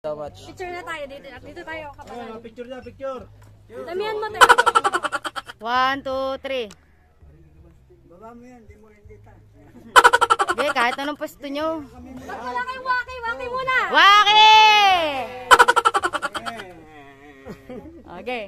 So much. Picture na tayo dito. Dito tayo kapatid. Picture na, picture. Damihan mo tayo. 1, 2, 3. Baba mo yan, di mo indita. Hindi, kahit anong pwesto nyo. Ba't wala kayo waki? Waki muna! Waki! Okay.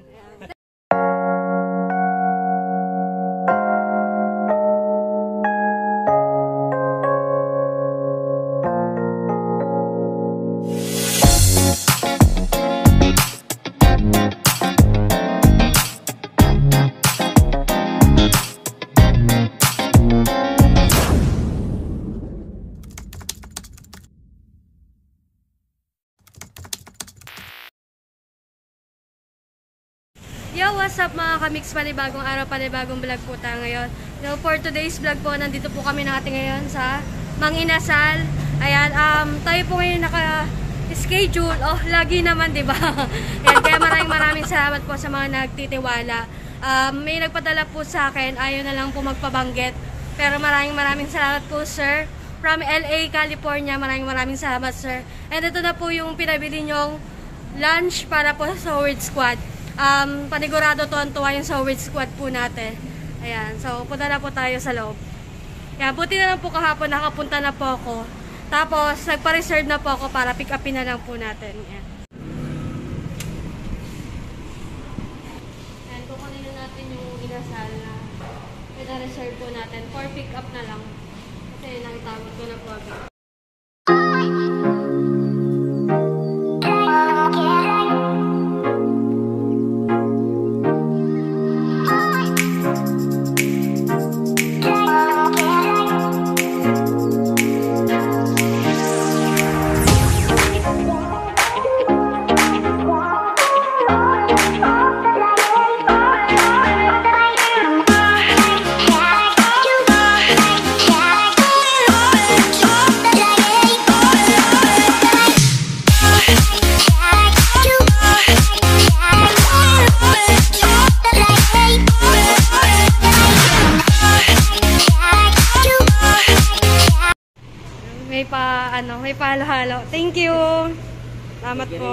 Yo, what's up mga kamix? Panibagong araw, panibagong vlog po tayo ngayon. So, for today's vlog po, nandito po kami natin ngayon sa Mang Inasal. Ayan, tayo po ngayon naka-schedule. Oh, lagi naman, di ba? Ayan, kaya maraming salamat po sa mga nagtitiwala. May nagpadala po sa akin, ayaw na lang po magpabanggit. Pero maraming salamat po, sir. From LA, California, maraming salamat, sir. And ito na po yung pinabili nyong lunch para po sa Word Squad. Panigurado tuwan-tuwa yung sa Word Squad po natin. Ayan, so punta na po tayo sa loob. Ayan, buti na lang po kahapon nakapunta na po ako. Tapos nagpa-reserve na po ako para pick upin na lang po natin. Ayan. Ayan, kukunin na natin yung inasal na pina-reserve po natin for pick up na lang. Kasi nakitawag ko na po agad. May pahalo-halo. Thank you. Salamat po.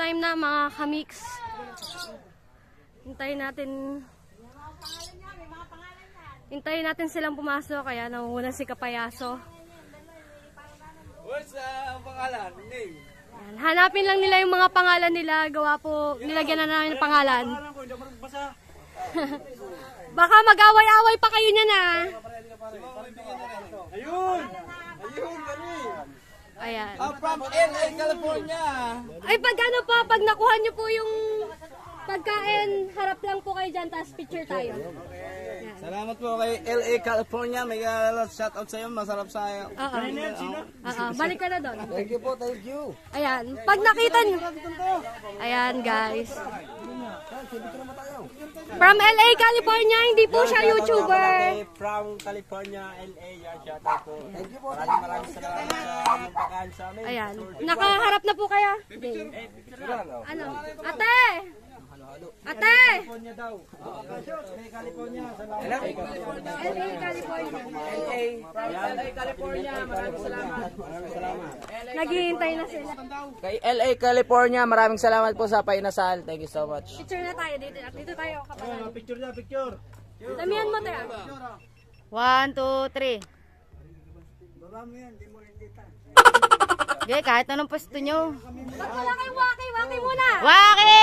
time na mga kamix. Hintayin natin silang pumasok, kaya nauuna si Kapayaso. What's ang pangalan? Name? Yan. Hanapin lang nila yung mga pangalan nila, gawa po, nilagyan na namin ng pangalan. Pangalan ko, hindi ako magbasa. Baka mag-away-away pa kayo niyan ah. Ayun! Ayun, kani! Ayan. From LA, California! Ay, pag ano po, pag nakuha niyo po yung pagkain, harap lang po kayo dyan, tapos picture tayo. Salamat po kay LA, California. May shoutout sa iyo. Masarap sa iyo. Balik ka na doon. Thank you po, thank you. Ayan, pag nakita niyo. Ayan, guys. From LA, California, hindi po siya YouTuber. From California, LA. Shoutout po. Thank you po. Maraming salamat sa inyong pagkain sa amin. Ayan, nakaharap na po kayo. Ano? Ate! Ate! California daw. LA, California. Salamat. LA, California. LA, California. Maraming salamat. Naghihintay na sila. Kay LA, California, maraming salamat po sa painasal. Thank you so much. Picture na tayo dito. Dito tayo, kapalan. Picture na, picture. Damihan mo tayo. 1, 2, 3. Baba mo yan, di mo rendita. Okay, kahit anong pwesto nyo. Ba't wala kayong waki? Waki muna! Waki!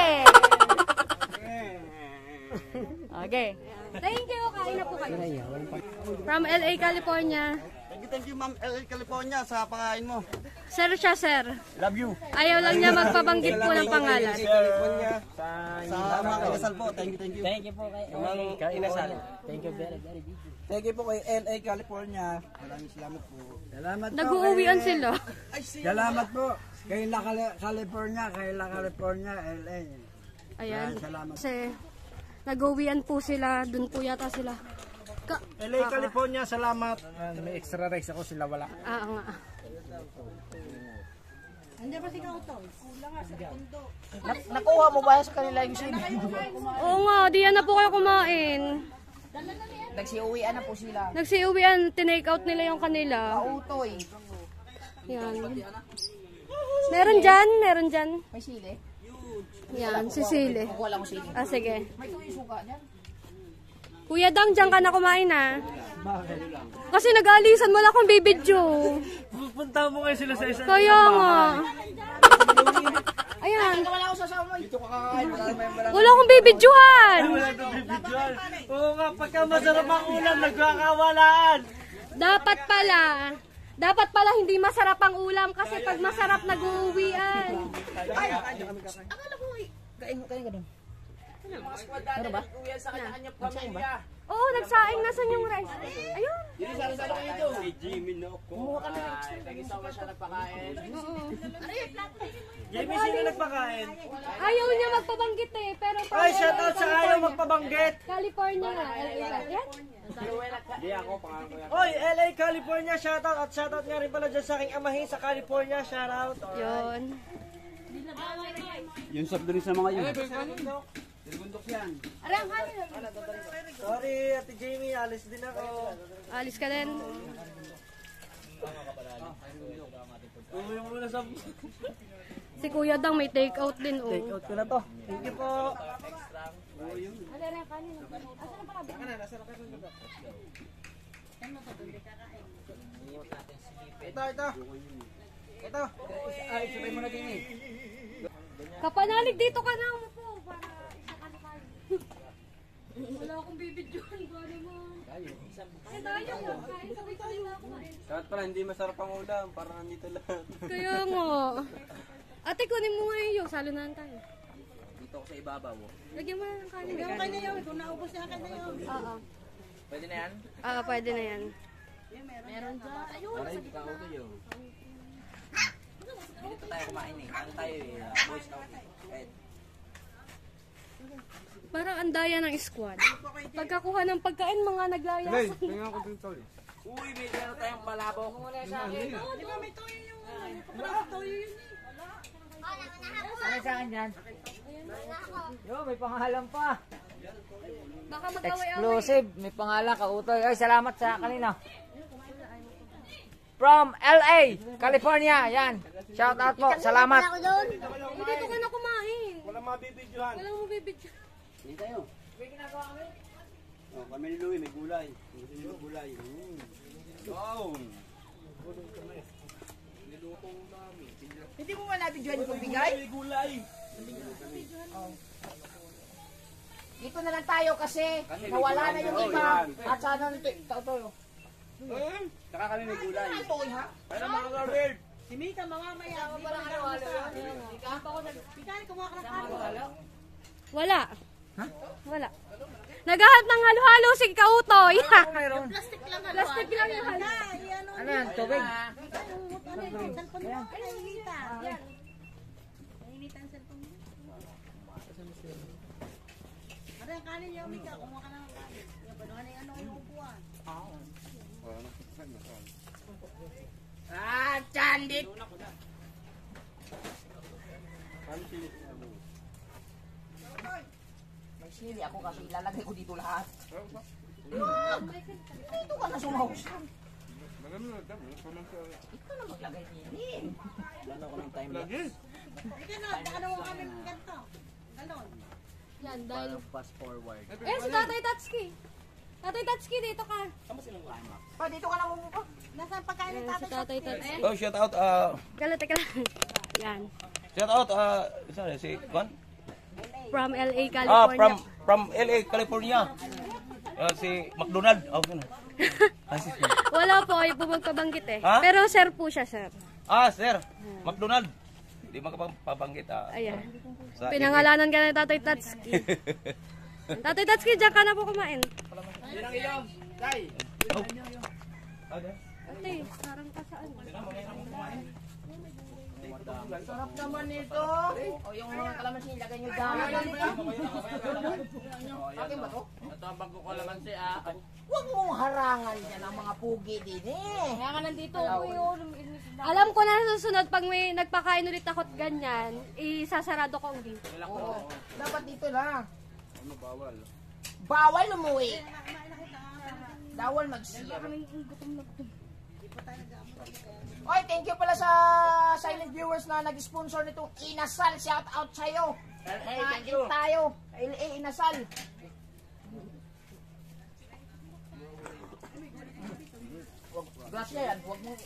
Okay. Thank you. Kain na po kayo. From LA, California. Thank you, Ma'am LA, California, sa pakain mo. Sir siya, sir. Love you. Ayaw lang niya magpabanggit po ng pangalan. Sa mga kinasal po, thank you, thank you. Thank you po kay Mga kinasal. Thank you very, very big. Thank you po kay LA, California. Maraming salamat po. Salamat Nag-uuwian sila. Salamat po kay La California, LA. Ayan. Salamat. Kasi nag-uuwian po sila. Doon po yata sila. LA, California, salamat. May extra rice ako, sila wala. Nga. Nakuha mo ba sa kanila yung sino? Oo nga, diyan na po kayo kumain. Nagsiuwian na po sila. Nagsiuwian, tinake out nila yung kanila. Utoy. Yan. Meron dyan. May sili? Yan, si Sile. Kuha lang ko sili. Ah, sige. May tuloy suka niyan. Kuya Dang, dyan ka na kumain ah. Kasi nag-aalisan mo lang akong bibidyo. Pupunta mo kayo sila sa isa. Kaya nga. Ayan. Wala ako sasama. Dito ka kakain. Wala akong bibidyohan. Oo nga, pagka masarap ang ulam, nagkakawalaan. Dapat pala hindi masarap ang ulam kasi pag masarap nag-uuwian. Akala ko kain ka doon. Ano ba? Nagsaing ba? Oo, nagsaing. Nasan yung rice? Ayun. Kumuha ka na ng extra. Thank you so much na nagpakain. Jamie, sino nagpakain? Ayaw niya magpabanggit eh. Pero Ay, shoutout sa ayaw magpabanggit. California nga. Yan. Oy, LA, California, shoutout. At shoutout nga rin pala dyan sa aking amahin sa California, shoutout. Yun. Yung sabdo rin sa mga yun. Sorry, Ate Jamie, alis din ako. Alis ka din. Umuwi mo muna sa... Si Kuya Dang may take out din oh. Take out ko na to. Thank you po. Ito. Ay, sabay mo na din eh. Kapanalig dito ka na po para isa ka na kayo. Wala akong bibidyohan. Gano'n mo. Ay, tayo ko. Kain sabay-sabay na ako kain. Kahit pala hindi masarap ang ulam, para nandito lahat. Kaya nga. Ate, kunin mo nga yung salunahan tayo. Dito ako sa ibabaw. Lagyan mo na ng kanin. Yung kanya yun, kung naubos na kanya yun. Oo. Pwede na yan? Pwede na yan. Meron dyan. Ayun. Para hindi ka auto yun. Dito tayo kumain eh. Ano tayo eh? Boys Scout eh. Parang andaya ng squad. Pagkakuha ng pagkain, mga naglayasan. Uy, may meron tayong palabok. Di ba may toyo yung ano? Toyo yun eh. Ano sa akin yan? Yo, may pangalan pa. Baka mag-away-away. Exclusive. May pangalan ka, Utoy. Ay, salamat sa kanina. from LA, California. Yan. Shout out po. Salamat. Hindi dito ka na kumain. Walang mabibidyohan. Walang mabibidyo. Hindi tayo. Oh, kami ni Louie, may gulay. Gusto niyo ng gulay. Wow! Hindi mo man natin dyan kung bigay? May gulay! Dito na lang tayo kasi nawala na yung iba. At sana nito. Ito. Saka kami may gulay. Ito ha? Ano mga Robert? Si Mika mamamaya. Di ba lang halo-halo yan? Bigay, kumuha ka ng halo. Wala. Wala. Naghahanap ng halo-halo si Kautoy. Plastic lang halo. Plastic lang yung halo. Ano yan? Tubig? Nainitan ang cellphone mo. Ano yung kanin niya, Mika? Kumuha ka ng kanin. Yan ba naman yung ano yung upuan? Ah, candit! May sili ako kasi ilalagay ko dito lahat. Dito ka na sumausan. Ito na maglagay din. Wala ko ng time lapse. Ika na, ano mo kami ganito? Galon. Yan, dahil... Fast forward. Eh, si Tatay Tatsuki. Tatay Tatsuki, dito ka. Pa, dito ka na mumupo. Nasaan pagkain ng Ayan, si tatay? Tatay Tatsuki. Oh, shout out, Gala, teka lang. Yan. shout out, sorry, si Juan? From LA, Ah, California. from LA, California. Si McDonald. Oh, yun. Wala po, ay po magpabanggit eh. Ha? Pero sir po siya, sir. Sir, McDonald. Di makapabanggit, Ayan. sa Pinangalanan ka na Tatay Tatsuki. Tatay Tatsuki, diyan ka na po kumain. Yan ang iyo. Tay! Ate, sarang ka saan? Sarap naman nito. O yung mga kalamansi, ilagay nyo dyan. Akin ba to? Ito ang bago ko laman si Huwag mong harangan yan ang mga pugi din eh. Kaya nga nandito ako yun. Alam ko na sa susunod, pag may nagpakain ulit ako at ganyan, isasarado ko ang gate. Oo. Dapat dito lang. Ano bawal? Bawal umuwi. Bawal mag-share. Oy, thank you pala sa silent viewers na nag-sponsor nitong Inasal. Shout out sa'yo. thank you. Tayo. LA Inasal. Grasya yan. Huwag mo.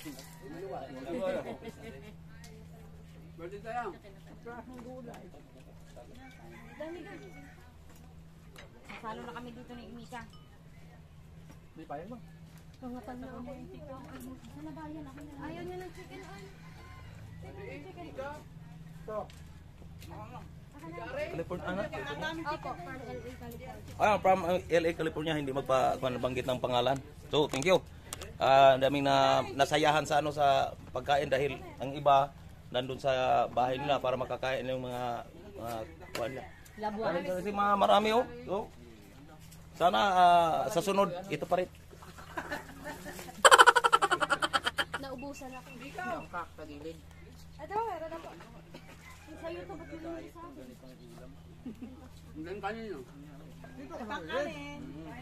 Pwede tayo. Salo na kami dito ni Mika. Di pa yan mo. Pangatan na ako. Sana ba yan? Ayaw niya ng chicken oil. California. Opo, from LA, California. From LA, California, hindi magpabanggit ng pangalan. So, thank you. Daming nasayahan sa pagkain dahil ang iba nandun sa bahay nila para makakain ng mga kuwan nila. Kasi marami oh. So, sana sa sunod ito pa rin. Naubusan ako. Ang kakagilid. Ito, meron ako. Sa YouTube, ba't mo yung isa? Hindi kanin yun. Pakanin.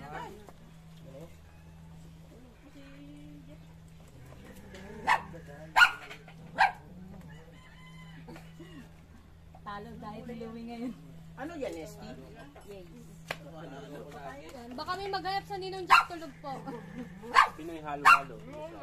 Talo dahil Louie ngayon. Ano yan, Esty? Yan. Baka may maghanap sa Ninong Jack tulog po. Pinoy halo-halo.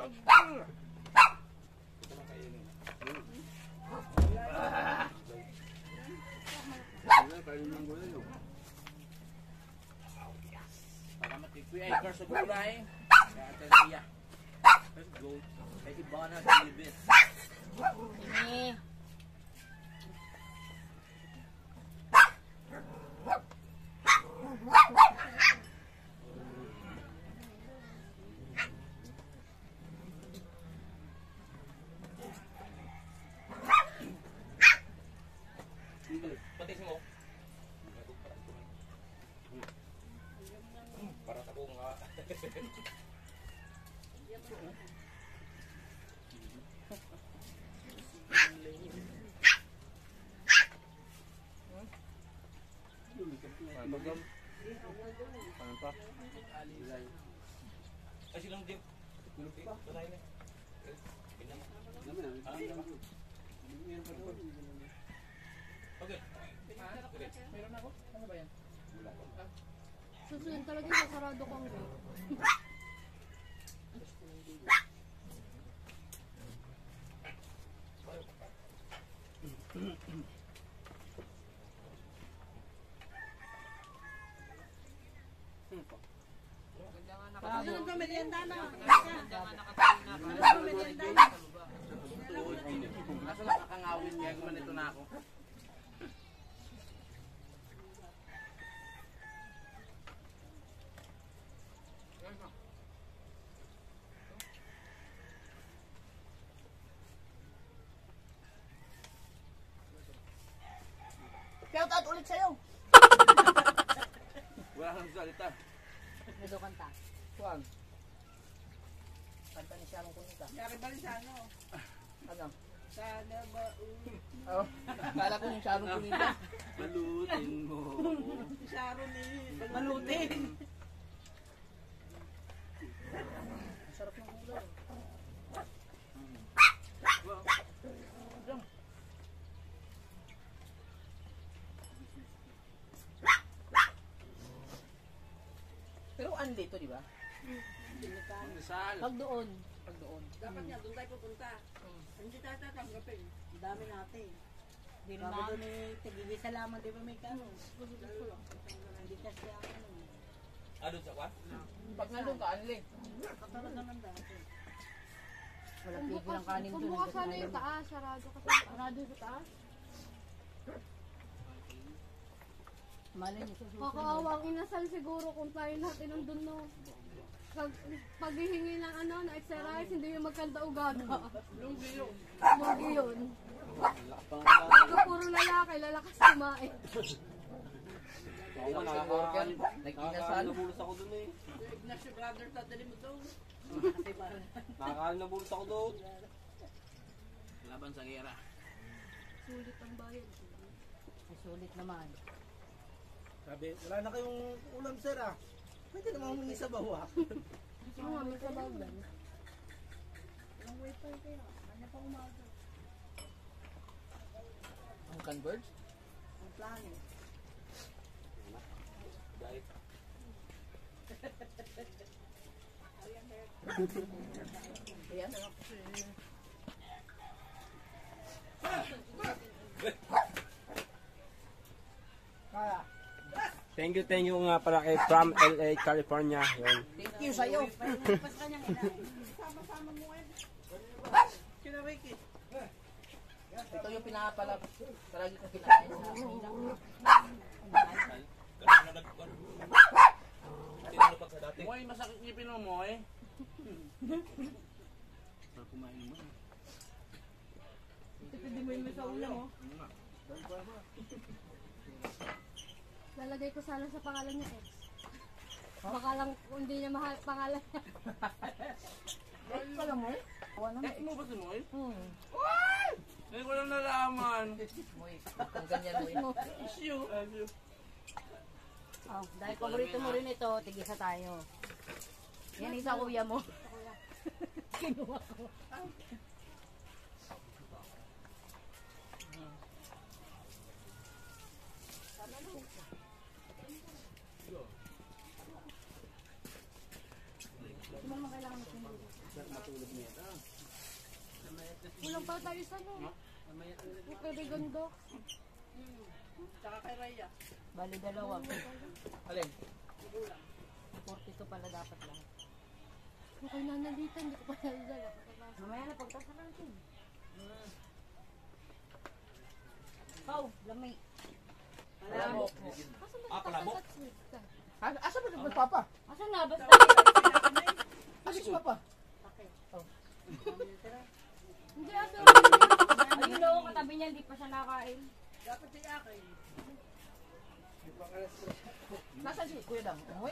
Para matikwi ay curse of gulay. Kaya Teria. Let's go. Kay Ibana Davis. Para sa kung Ay silang dim. Patay na. Meron ako? Ano ba yan? Susunod talaga yung sarado kong gate. Susunod na merienda na. Kaso nakakangawin kaya gumanito na ako. Shout out ulit sa'yo. Wala kang salita. Medo kanta. Juan. Kanta ni Sharon Cunita. Yari ba rin sa ano? Ano? Sana ba? Oh, kala ko yung Sharon Cunita. Balutin mo. Sharon eh. Malutin. Ang sarap ng ulo. Pero ano dito, di ba? Sal. Pag doon. Dapat nga, doon tayo pupunta. Hindi tayo tatanggapin. Ang dami natin. Hindi naman doon eh. Tigigil salamat. Di ba may kano? Hindi kasi ano. Doon sa kwan? Pag nandun ka, anli. Katulad naman dati. Wala Kung tigil ang kanin kung doon. bukas sana yung taas, sarado kasi. Sarado sa taas. Malay niyo susunod. Kakaawang inasal siguro kung tayo natin nandun, no. Paghihingi ng ano, na extra rice, hindi yung magkanta ugaga. Lugi yun. Pag puro lalaki, lalakas kumain. Oo nga, nakaka-worker. Nag-inasal. Nabulos ako dun eh. Ignacio brother, tatali mo daw. Nakaka-nabulos ako doon. Laban sa gera. Sulit ang bayan. Sulit naman. Sabi, wala na kayong ulam sir ah. Pwede naman humingi sa bawa. Oo nga, may sabaw lang. Ang converge? Ang plano. Ayan. Kaya, Thank you nga pala kay from LA, California. Yun. thank you sa'yo. Pas kanyang ina. Sama-sama mo eh. Kinariki. Ito yung pinapalap. Palagi kong kinain sa Manila. Tinanong sa dati. Moy, masakit ngipin mo, Moy. Sarap kumain mo. Hindi mo yung sa ulam mo. Lalagay ko sana sa pangalan niya ex. Baka lang kung hindi niya mahal pangalan niya. Alam mo? Eh, mo ba si Moy? Hmm. Hindi ko lang nalaman. Moy, ang ganyan mo. Issue. Oh, dahil paborito mo rin ito, tigisa tayo. Yan isa kuya mo. Kinuha ko. Kulang pa tayo sa no. Okay, ganda. Tsaka kay Raya. Bali dalawa. Alin? 42 pala dapat lang. Okay na nandito, hindi ko pa nalala. Mamaya na pagtasa natin. Pau, lamay. Palabok. Palabok? Asa ba yung papa? Asan na? Basta. Asa si papa? Hindi, aso. Ayun daw, katabi niya, hindi pa siya nakain. Dapat si Akay. Nasaan si Kuya Dang? Uy.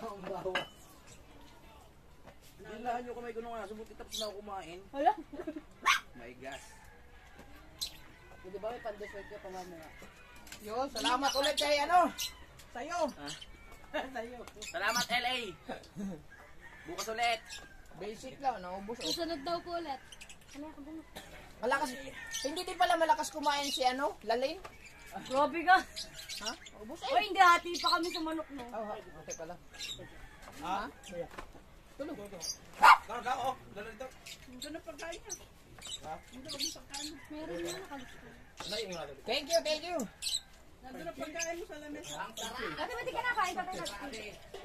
Dilahan nyo kamay ko nung aso, buti tapos na ako kumain. Hala? My gosh. Hindi ba may pandeswerte ka pa mamaya? Yun, salamat ulit kay ano? Sa'yo. Salamat, LA! Bukas ulit! Basic lang, naubos. Oh. Susunod daw po ulit. Malakas. Hindi din pala malakas kumain si ano, Lalin. Grabe ka. Ha? Ubus O hindi, hati pa kami sa manok, no? Oh, okay pala. Ha? Tulog. Kaka, oh, dala dito. Ito na pagkain niya. Meron na nakagusto. Thank you, thank you. Nandun na pagkain mo sa lamesa. Ate, ba't di ka nakain? Tatay Tatsuki.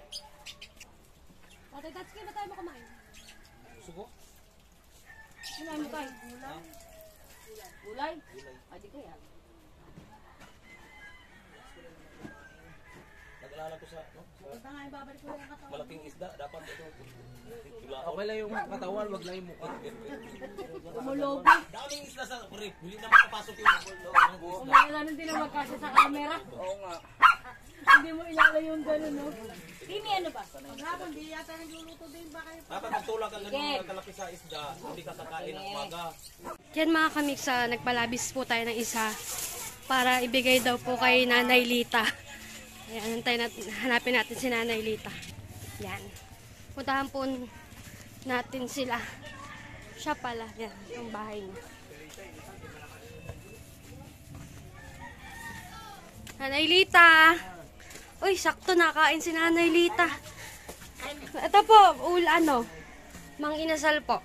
Tatay Tatsuki, ba't tayo mo kumain? Sugo? Kumain mo tayo. Gulay? Ay, di kaya. Nag-alala ko sa, no? Punta nga yung babalik ko yung katawan. Malaking isda, dapat ito. Okay lang yung katawan, wag lang yung mukha. Kumulobi. Daming isda sa rip, hindi na makapasok yung ang buhok. Kumain din na magkasya sa camera. Oo nga. Hindi mo ilala yung gano'n, no? Kimi, ano ba? Paghapon, di yata nagluluto din ba kayo? Dapat magtulak ka ganun kalaki sa isda, hindi ka kakain ng umaga. Yan mga kamix, nagpalabis po tayo ng isa para ibigay daw po kay Nanay Lita. Ayan, hanapin natin si Nanay Lita. Yan. Puntahan po natin sila. Siya pala. Yan, yung bahay niya. Nanay Lita! Uy, sakto nakain si Nanay Lita. Ito po, Mang Inasal po.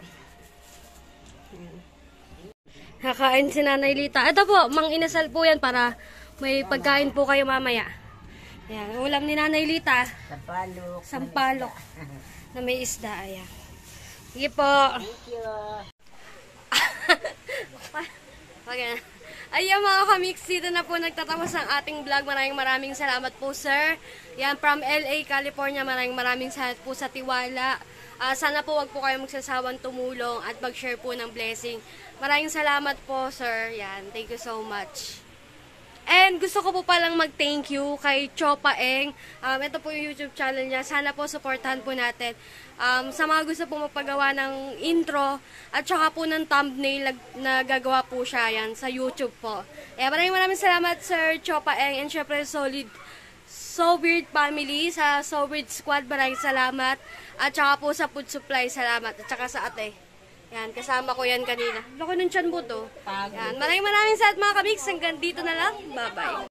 Nakain si Nanay Lita. Ito po, Mang Inasal po yan para may pagkain po kayo mamaya. Ayan, ulam ni Nanay Lita. Sampalok. Sampalok. Na may isda. Ayan. Sige po. Thank you. Okay. Ayan mga kamix, dito na po nagtatapos ang ating vlog. Maraming salamat po, sir. Yan, from LA, California. Maraming salamat po sa tiwala. Sana po wag po kayo magsasawang tumulong at mag-share po ng blessing. Maraming salamat po, sir. Yan, thank you so much. And gusto ko po palang mag-thank you kay Chopa Eng. Ito po yung YouTube channel niya. Sana po supportahan po natin. Sa mga gusto po magpagawa ng intro at saka po ng thumbnail na gagawa po siya yan sa YouTube po. Maraming salamat Sir Chopa Eng and syempre So Weird Family sa So Weird Squad. Maraming salamat. At saka po sa Food Supply salamat. At saka sa ate. Yan, kasama ko yan kanina. Laki ng tiyan mo to. Yan, maraming salamat mga kamix. Hanggang dito na lang. Bye-bye.